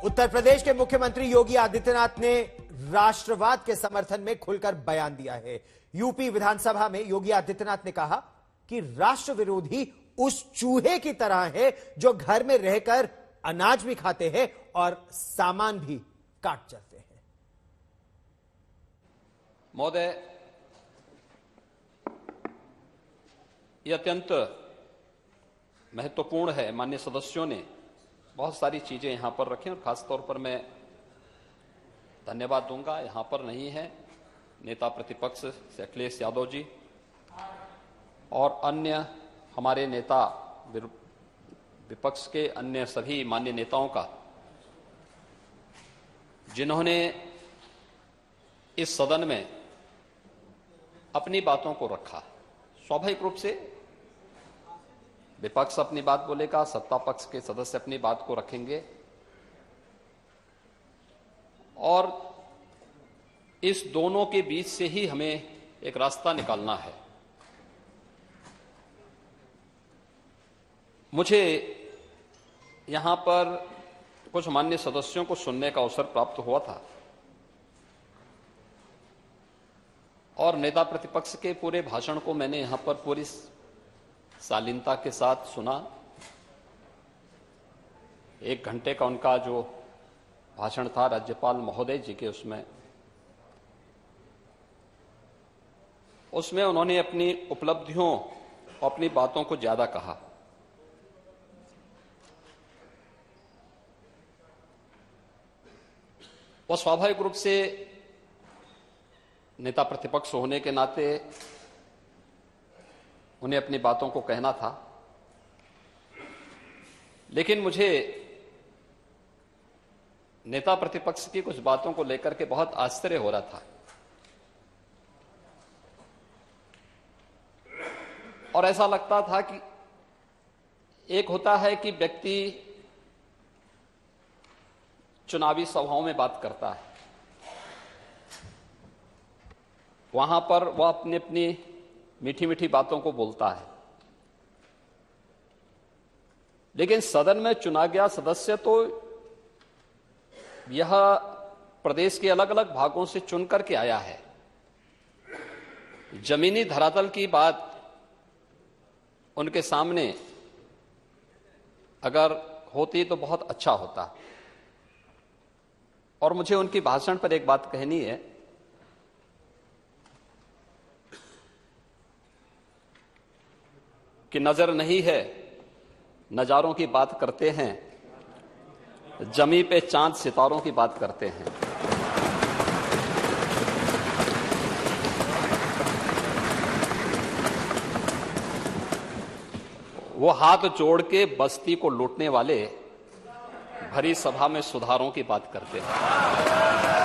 उत्तर प्रदेश के मुख्यमंत्री योगी आदित्यनाथ ने राष्ट्रवाद के समर्थन में खुलकर बयान दिया है। यूपी विधानसभा में योगी आदित्यनाथ ने कहा कि राष्ट्र विरोधी उस चूहे की तरह है जो घर में रहकर अनाज भी खाते हैं और सामान भी काट जाते हैं। महोदय, यह अत्यंत महत्वपूर्ण है। माननीय सदस्यों ने बहुत सारी चीजें यहां पर रखी और खासतौर पर मैं धन्यवाद दूंगा, यहां पर नहीं है नेता प्रतिपक्ष से अखिलेश यादव जी और अन्य हमारे नेता विपक्ष के अन्य सभी मान्य नेताओं का, जिन्होंने इस सदन में अपनी बातों को रखा। स्वाभाविक रूप से विपक्ष अपनी बात बोलेगा, सत्ता पक्ष के सदस्य अपनी बात को रखेंगे और इस दोनों के बीच से ही हमें एक रास्ता निकालना है। मुझे यहां पर कुछ मान्य सदस्यों को सुनने का अवसर प्राप्त हुआ था और नेता प्रतिपक्ष के पूरे भाषण को मैंने यहां पर पूरी शालीनता के साथ सुना। 1 घंटे का उनका जो भाषण था राज्यपाल महोदय जी के, उसमें उन्होंने अपनी उपलब्धियों और अपनी बातों को ज्यादा कहा। वो स्वाभाविक रूप से नेता प्रतिपक्ष होने के नाते उन्हें अपनी बातों को कहना था, लेकिन मुझे नेता प्रतिपक्ष की कुछ बातों को लेकर के बहुत आश्चर्य हो रहा था और ऐसा लगता था कि एक होता है कि व्यक्ति चुनावी सभाओं में बात करता है, वहां पर वह अपनी अपनी मीठी मीठी बातों को बोलता है, लेकिन सदन में चुना गया सदस्य तो यह प्रदेश के अलग अलग भागों से चुन करके आया है। जमीनी धरातल की बात उनके सामने अगर होती तो बहुत अच्छा होता। और मुझे उनकी भाषण पर एक बात कहनी है कि नजर नहीं है, नजारों की बात करते हैं, जमी पे चांद सितारों की बात करते हैं। वो हाथ जोड़ के बस्ती को लूटने वाले भरी सभा में सुधारों की बात करते हैं।